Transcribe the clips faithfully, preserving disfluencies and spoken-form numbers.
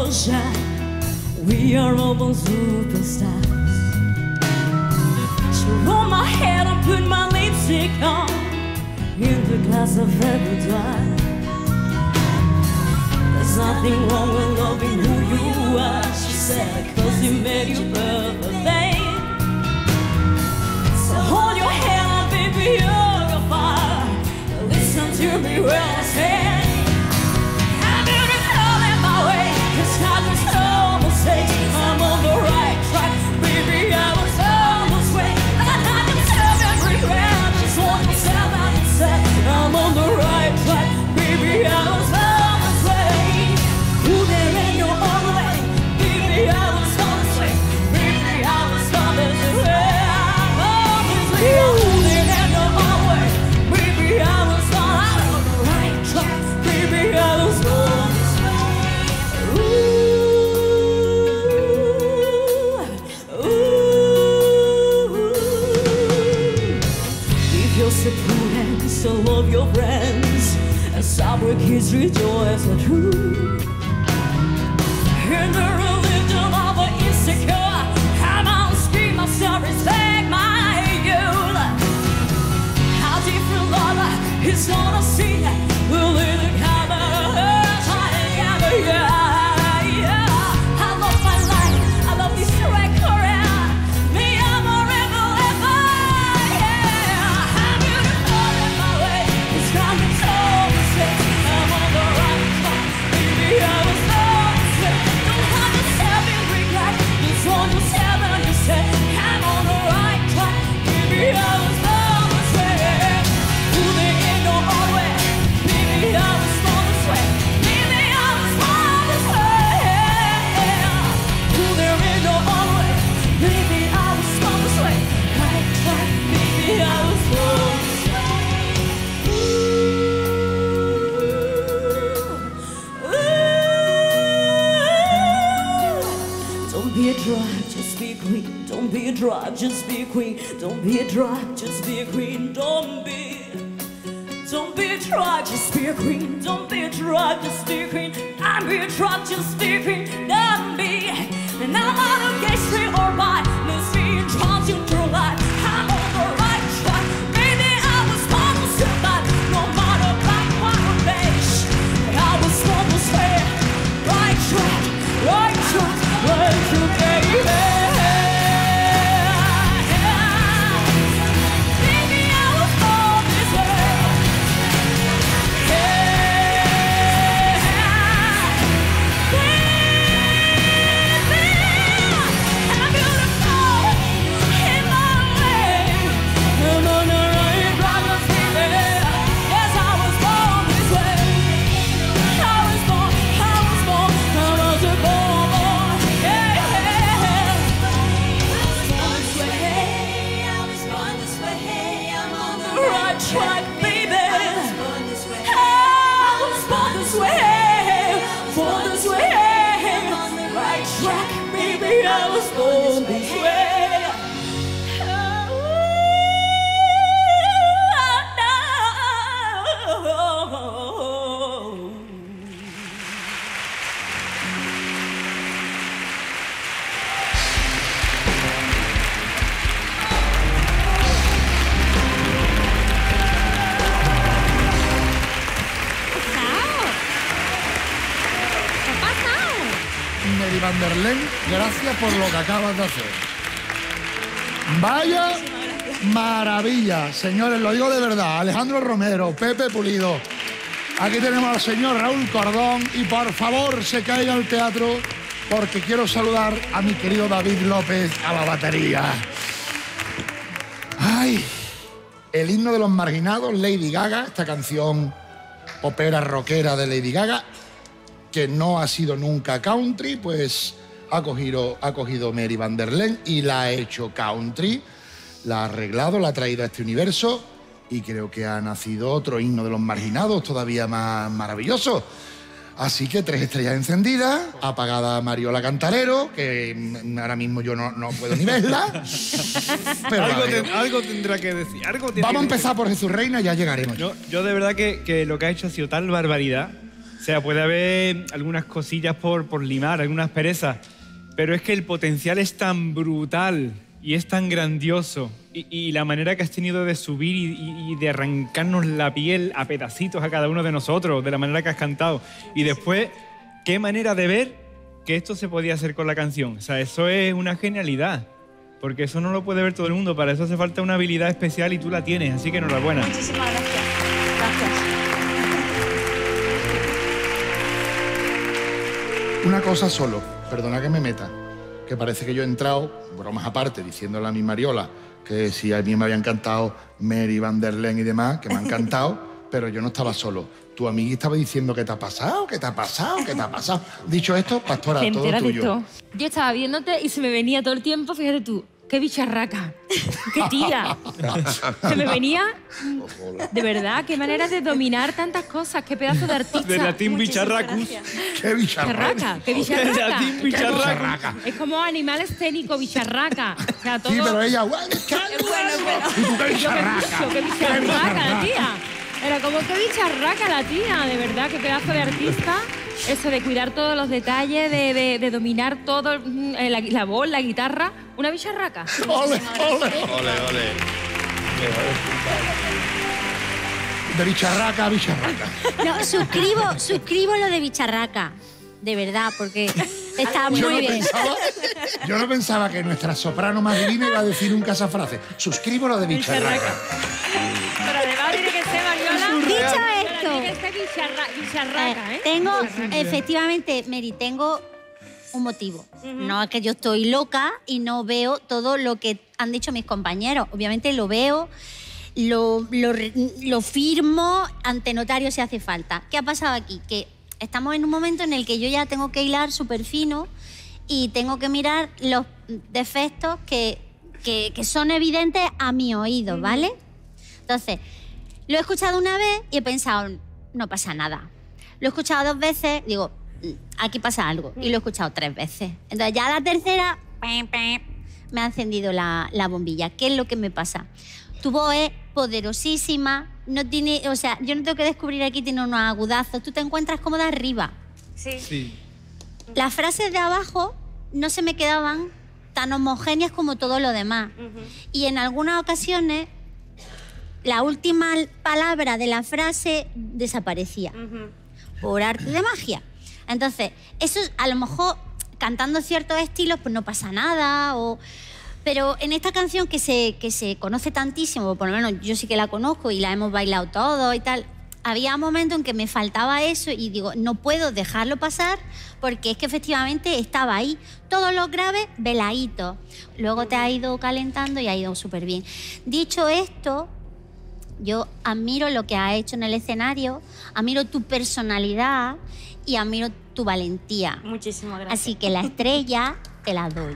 sunshine. We are all born superstars. To roll my head and put my lipstick on in the glass of every wine. There's nothing wrong with loving who you are, she said, cause it made you perfect. So hold your hand, baby, you're on fire. Listen to me when I say I'm beautiful in my way. It's not just no mistake. I'm on the right track, baby, I was on this way. I had to tell every regret. Just want to tell and say I'm on the right track, baby, I was on this way. Ooh, there ain't no other way, baby, I was on this way. Baby, I was on this way. I'm on this way. Ooh, there ain't no other way, baby, I was on the right track, baby, I was on this way. Ooh, ooh. If you're so prudent, so love your friends, and sour kids rejoice are true. In the religion of an insecure, I'm on scream myself, respect my youth. How different love is on a scene, will in the camera, trying together, yeah, yeah. I love my life, I love this record, me, I'm a rebel ever, yeah. I'm beautiful in my way, it's coming so mistake. I'm on the right track, baby, I was on this way. Don't have to tell me regret, it's on yourself and you say I'm on the right track, baby, I was on this way. Ooh, there ain't no other way, baby, I was on this way. Baby, I was on this way. Ooh, there ain't no other way, baby, I was on this way. Right track, baby, I was on this way. Ooh, ooh. Don't be a drag, just be a queen. Don't be a drag, just be a queen. Don't be a drag, just be a queen. Don't be. Don't be a drag, just be a queen. Don't be a drag, just be a queen. I'm be a drag, just be a queen. Don't be. And I'm out of gay, straight or bi. Let's be in transgender life. I'm on the right track. Baby, I was born to survive. No matter black, white, or beige. I was born to stay. Right track, right track, right track, baby. Baby, I was born this way. Track, baby. I was born this way, born this way. Right track, baby. I was born this way. Mary Van der Len, gracias por lo que acabas de hacer. Vaya maravilla, señores, lo digo de verdad. Alejandro Romero, Pepe Pulido. Aquí tenemos al señor Raúl Cordón y por favor se caiga al teatro porque quiero saludar a mi querido David López a la batería. Ay, el himno de los marginados, Lady Gaga, esta canción opera rockera de Lady Gaga, que no ha sido nunca country, pues ha cogido, ha cogido Mary Van der Len y la ha hecho country, la ha arreglado, la ha traído a este universo y creo que ha nacido otro himno de los marginados todavía más maravilloso. Así que tres estrellas encendidas, apagada Mariola Cantarero, que ahora mismo yo no, no puedo ni verla. Pero algo, ten, algo tendrá que decir. Algo Vamos a empezar por Jesús Reina, ya llegaremos. Yo, yo de verdad que, que lo que ha hecho ha sido tal barbaridad O sea, puede haber algunas cosillas por, por limar, algunas perezas, pero es que el potencial es tan brutal y es tan grandioso y, y la manera que has tenido de subir y, y, y de arrancarnos la piel a pedacitos a cada uno de nosotros, de la manera que has cantado. Y después, qué manera de ver que esto se podía hacer con la canción. O sea, eso es una genialidad, porque eso no lo puede ver todo el mundo. Para eso hace falta una habilidad especial y tú la tienes, así que enhorabuena. Muchísimas gracias. Gracias. Una cosa solo, perdona que me meta, que parece que yo he entrado, bromas aparte, diciéndole a mi Mariola que si a mí me habían cantado Mary Van der Leen y demás, que me han cantado, pero yo no estaba solo. Tu amiga estaba diciendo ¿qué te ha pasado? ¿Qué te ha pasado? ¿Qué te ha pasado? Dicho esto, Pastora, Se todo entera de tuyo. todo. Yo estaba viéndote y se me venía todo el tiempo, fíjate tú, qué bicharraca, qué tía. Se me venía, de verdad, qué manera de dominar tantas cosas, qué pedazo de artista. De latín bicharracus. ¡Qué bicharraca! Bicharraca, qué De bicharraca. latín ¡Qué bicharracus. bicharraca! Es como animal escénico, bicharraca. O sea, todo... Sí, pero ella... ¡Bueno, ¿Y tú qué Yo qué bicharraca? bicho, qué bicharraca la tía. Era como qué bicharraca la tía, de verdad, qué pedazo de artista. Eso de cuidar todos los detalles, de, de, de dominar todo, mm, la, la voz, la guitarra. Una bicharraca. ¡Ole, ole! Ole, ole. De bicharraca a bicharraca. No, suscribo, suscribo lo de bicharraca. De verdad, porque está muy Yo no, bien. pensaba, yo no pensaba que nuestra soprano más divina iba a decir un casafrase. Suscribo lo de bicharraca. Pero además tiene que ser Mariola. Dicho esto, Tiene que ser bicharra- bicharraca, ¿eh? tengo, efectivamente, Mary, tengo un motivo. No es que yo estoy loca y no veo todo lo que han dicho mis compañeros. Obviamente lo veo, lo, lo, lo firmo ante notario si hace falta. ¿Qué ha pasado aquí? Que estamos en un momento en el que yo ya tengo que hilar súper fino y tengo que mirar los defectos que, que, que son evidentes a mi oído, ¿vale? Entonces, lo he escuchado una vez y he pensado, no pasa nada. Lo he escuchado dos veces, digo, aquí pasa algo. Y lo he escuchado tres veces. Entonces, ya la tercera, pim, pim, me ha encendido la, la bombilla. ¿Qué es lo que me pasa? Tu voz es poderosísima, no tiene, o sea, yo no tengo que descubrir aquí, tiene unos agudazos. Tú te encuentras como de arriba. Sí. Sí. Las frases de abajo no se me quedaban tan homogéneas como todo lo demás. Ujú. Y en algunas ocasiones, la última palabra de la frase desaparecía Ujú. por arte de magia. Entonces, eso a lo mejor cantando ciertos estilos pues no pasa nada, o... pero en esta canción que se, que se conoce tantísimo, por lo menos yo sí que la conozco y la hemos bailado todo y tal, había momentos en que me faltaba eso y digo, no puedo dejarlo pasar porque es que efectivamente estaba ahí. Todos los graves, veladitos. Luego te ha ido calentando y ha ido súper bien. Dicho esto, yo admiro lo que has hecho en el escenario, admiro tu personalidad y admiro tu valentía. Muchísimas gracias. Así que la estrella te la doy.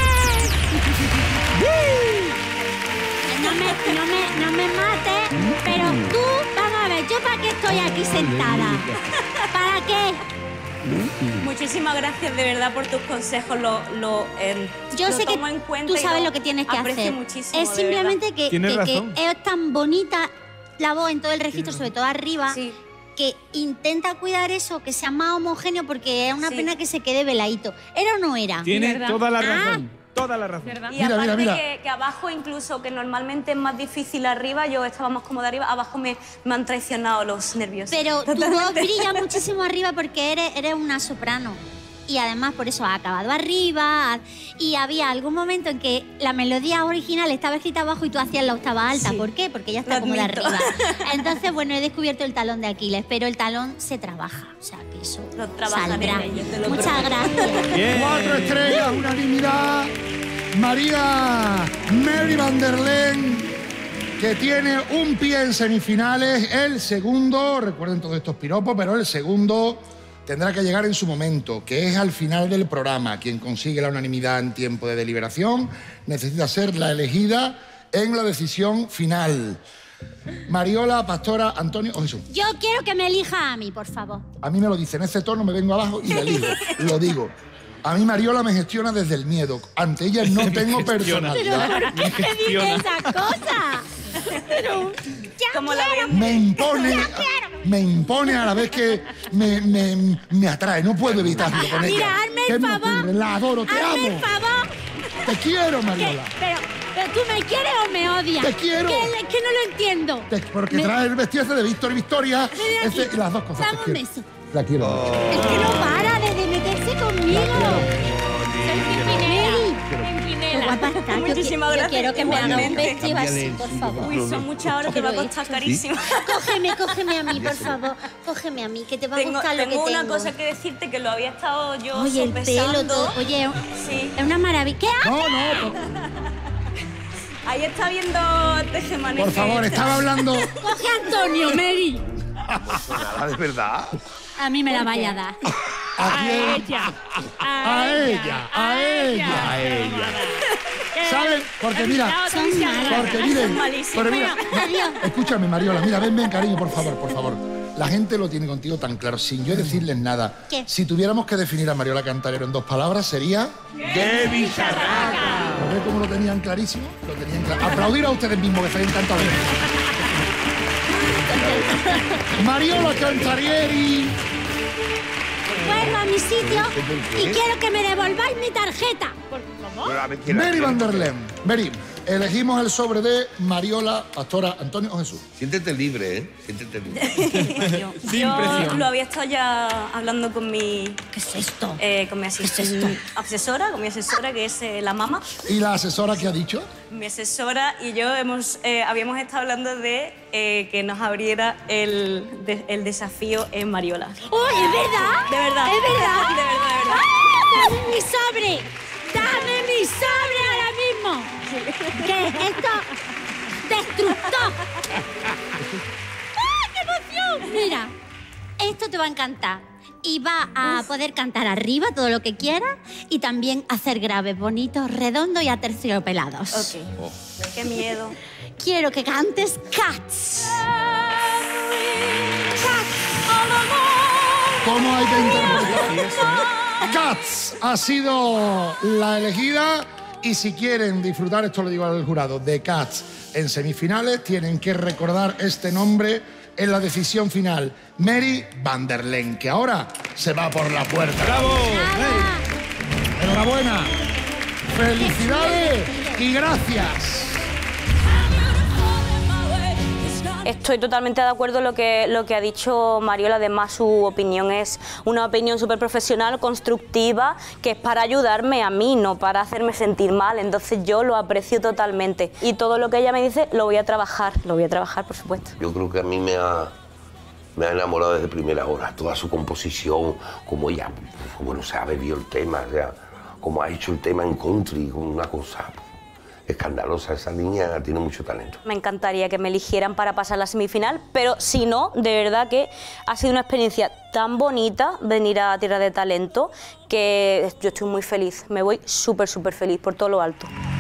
No me, no me, no me mates, pero tú, vamos a ver, ¿yo para qué estoy aquí sentada? ¿Para qué? Muchísimas gracias de verdad por tus consejos. Lo, lo, eh, Yo lo sé que tomo en cuenta tú y sabes lo que tienes que aprecio hacer. muchísimo, Es de simplemente que, Tienes que- que razón. es tan bonita la voz en todo el registro, sobre todo arriba, Sí. que intenta cuidar eso, que sea más homogéneo, porque es una Sí. pena que se quede veladito. ¿Era o no era? Tiene ¿verdad? toda la Ah. razón. Toda la razón. ¿Verdad? Y Mira, aparte mira, mira. Que, que abajo, incluso que normalmente es más difícil arriba, yo estaba más cómoda arriba, abajo me, me han traicionado los nervios. Pero tu Totalmente. voz brilla muchísimo arriba porque eres, eres una soprano. Y además por eso ha acabado arriba. Y había algún momento en que la melodía original estaba escrita abajo y tú hacías la octava alta. Sí. ¿Por qué? Porque ya está Lo como de admito. arriba. Entonces, bueno, he descubierto el talón de Aquiles, pero el talón se trabaja. O sea, que eso Lo trabajaré saldrá. en ello, te lo Muchas prometo. gracias. Bien. Cuatro estrellas, unanimidad. María Mary Van der Leen, que tiene un pie en semifinales. El segundo, recuerden todos estos piropos, pero el segundo tendrá que llegar en su momento, que es al final del programa. Quien consigue la unanimidad en tiempo de deliberación necesita ser la elegida en la decisión final. Mariola, Pastora, Antonio o Jesús. Yo quiero que me elija a mí, por favor. A mí me lo dice en ese tono, me vengo abajo y le digo, lo digo. A mí Mariola me gestiona desde el miedo. Ante ella no tengo gestiona. personalidad. Me gestiona. Esa cosa. Pero ya Como la quiero, ven- Me impone. quiero. me impone a la vez que me, me, me atrae. No puedo evitarlo con ella. Mira, hazme ¿Qué el me favor. ocurre? La adoro, te Hazme amo. el favor. Te quiero, ¿Qué? Mariola. Pero, pero tú me quieres o me odias. Te quiero. Que, que no lo entiendo. Te- porque Me- trae el vestido ese de Víctor y Victoria. Ven aquí. Ese- las dos cosas. Dame te un quiero. beso. La quiero mucho. Es que no para de, de meterse conmigo. Mary, qué Pimpinela. guapa está. Yo, Muchísimas qui- yo gracias, quiero que me haga un igualmente. vestido así, por favor. Uy, son muchas horas, te va a Quiero costar esto. carísimo. Cógeme, cógeme a mí, por favor. Cógeme a mí, que te va a Tengo, gustar lo que tengo tengo. una cosa que decirte que lo había estado yo Oye, el sopesando. pelo, todo. Oye, Sí. es una maravilla. ¿Qué haces? No, no, por, Ahí está viendo Tejemaneje. por favor, estaba hablando. Coge a Antonio, Mary. Nada, de verdad. A mí me la vaya a dar. ¿A A quién? ella. A ella, a ella. A ella. ¿Saben? Porque mira, Son malas. porque miren, malísimo. pero mira, Adiós. escúchame, Mariola, mira, ven, ven, cariño, por favor, por favor. La gente lo tiene contigo tan claro, sin yo decirles nada. ¿Qué? Si tuviéramos que definir a Mariola Cantarero en dos palabras, sería... ¡Qué bicharraca! ¿Lo ves cómo lo tenían clarísimo? Lo tenían claro. Aplaudir a ustedes mismos, que estáis encantados. Mariola Cantarieri. Vuelvo a mi sitio y quiero que me devolváis mi tarjeta. Pero a ver, ¿quién la Mary quiere? Van der Leyen. Mary, elegimos el sobre de Mariola, Pastora, Antonio o Jesús. Siéntete libre, ¿eh? Siéntete libre. Yo, Sin yo presión. lo había estado ya hablando con mi, ¿Qué es esto? eh, con mi es esto? asistente, asesora, con mi asesora, que es eh, la mamá. ¿Y la asesora qué ha dicho? Mi asesora y yo hemos, eh, habíamos estado hablando de eh, que nos abriera el, de- el desafío en Mariola. ¡Oh, es verdad! De verdad. ¡Es verdad! De verdad, de verdad. ¡Ah! ¡Dame mi sobre! ¡Dame mi sobre ahora mismo! ¿Qué es esto? ¡Destructor! ¡Ay, qué emoción! Mira, esto te va a encantar. Y va a poder cantar arriba todo lo que quieras y también hacer graves bonitos, redondos y aterciopelados. Ok. Qué miedo. Quiero que cantes Cats. ¿Cómo hay que interpretar? Cats ha sido la elegida y si quieren disfrutar, esto lo digo al jurado, de Cats en semifinales, tienen que recordar este nombre en la decisión final. Mary Van der Leyen, que ahora se va por la puerta. ¡Bravo! Mary, enhorabuena. Felicidades y gracias. Estoy totalmente de acuerdo en lo que, lo que ha dicho Mariola. Además, su opinión es una opinión súper profesional, constructiva, que es para ayudarme a mí, no para hacerme sentir mal. Entonces yo lo aprecio totalmente. Y todo lo que ella me dice lo voy a trabajar, lo voy a trabajar, por supuesto. Yo creo que a mí me ha, me ha enamorado desde primera hora. Toda su composición, como ella, como no se ha bebido el tema, o sea, como ha hecho el tema en country, con una cosa escandalosa. Esa niña tiene mucho talento. Me encantaría que me eligieran para pasar la semifinal, pero si no, de verdad que ha sido una experiencia tan bonita venir a Tierra de Talento que yo estoy muy feliz. Me voy súper, súper feliz por todo lo alto.